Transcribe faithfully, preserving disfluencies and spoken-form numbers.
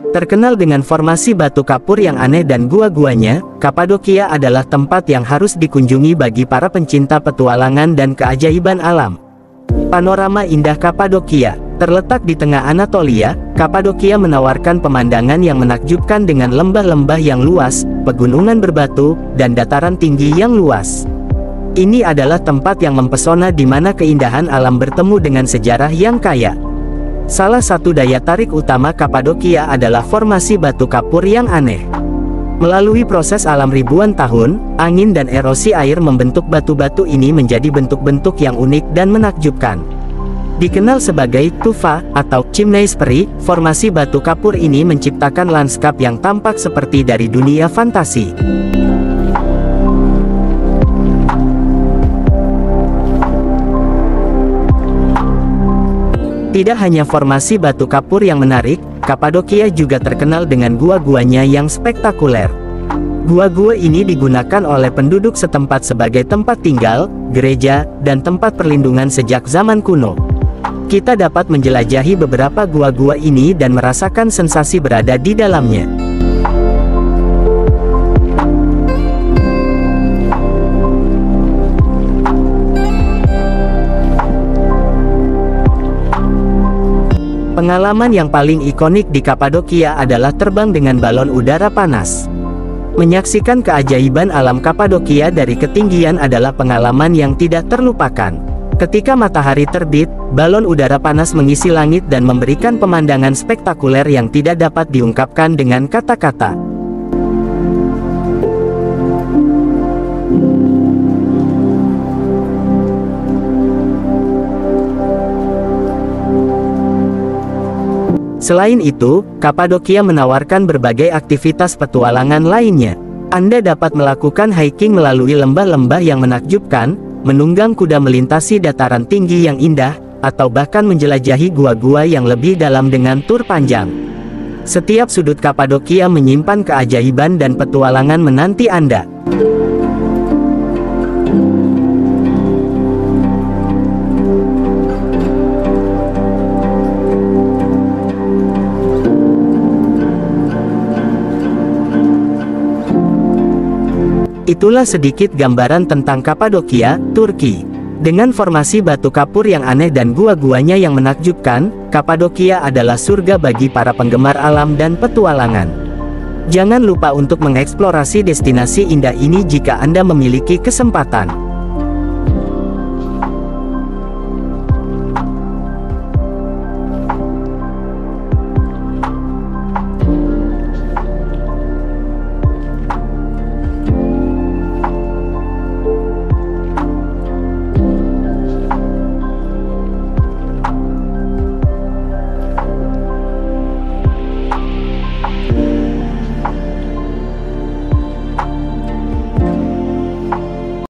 Terkenal dengan formasi batu kapur yang aneh dan gua-guanya, Kapadokia adalah tempat yang harus dikunjungi bagi para pencinta petualangan dan keajaiban alam. Panorama indah Kapadokia. Terletak di tengah Anatolia, Kapadokia menawarkan pemandangan yang menakjubkan dengan lembah-lembah yang luas, pegunungan berbatu, dan dataran tinggi yang luas. Ini adalah tempat yang mempesona di mana keindahan alam bertemu dengan sejarah yang kaya. Salah satu daya tarik utama Kapadokia adalah formasi batu kapur yang aneh. Melalui proses alam ribuan tahun, angin dan erosi air membentuk batu-batu ini menjadi bentuk-bentuk yang unik dan menakjubkan. Dikenal sebagai tufa atau chimneys peri, formasi batu kapur ini menciptakan lanskap yang tampak seperti dari dunia fantasi. Tidak hanya formasi batu kapur yang menarik, Kapadokia juga terkenal dengan gua-guanya yang spektakuler. Gua-gua ini digunakan oleh penduduk setempat sebagai tempat tinggal, gereja, dan tempat perlindungan sejak zaman kuno. Kita dapat menjelajahi beberapa gua-gua ini dan merasakan sensasi berada di dalamnya. Pengalaman yang paling ikonik di Kapadokia adalah terbang dengan balon udara panas. Menyaksikan keajaiban alam Kapadokia dari ketinggian adalah pengalaman yang tidak terlupakan. Ketika matahari terbit, balon udara panas mengisi langit dan memberikan pemandangan spektakuler yang tidak dapat diungkapkan dengan kata-kata. Selain itu, Kapadokia menawarkan berbagai aktivitas petualangan lainnya. Anda dapat melakukan hiking melalui lembah-lembah yang menakjubkan, menunggang kuda melintasi dataran tinggi yang indah, atau bahkan menjelajahi gua-gua yang lebih dalam dengan tur panjang. Setiap sudut Kapadokia menyimpan keajaiban dan petualangan menanti Anda. Itulah sedikit gambaran tentang Kapadokia, Turki. Dengan formasi batu kapur yang aneh dan gua-guanya yang menakjubkan, Kapadokia adalah surga bagi para penggemar alam dan petualangan. Jangan lupa untuk mengeksplorasi destinasi indah ini jika Anda memiliki kesempatan.